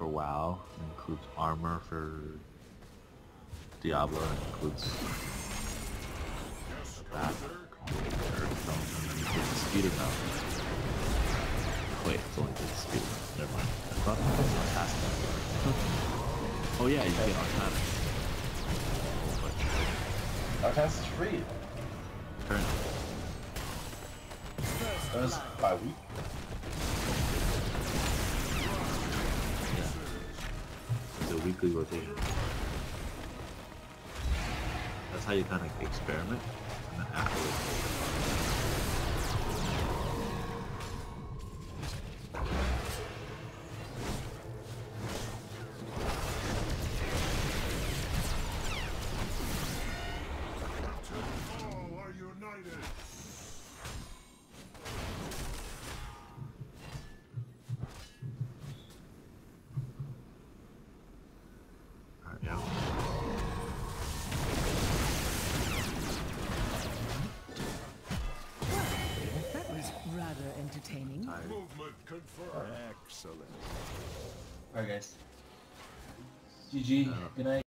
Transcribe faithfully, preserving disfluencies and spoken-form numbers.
WoW, it includes armor for Diablo, it includes that, Earthstone, and then it includes the speeder mount. Wait, it's only the speeder mount, never mind. I thought it was not past that. Oh yeah, you get Arcana. Arcana's is free. Currently. That was by week. Yeah. It's a weekly rotation. That's how you kind of experiment, and then afterwards. Alright, yeah. That was rather entertaining. Movement confirmed. Excellent. Alright guys. G G. Good night.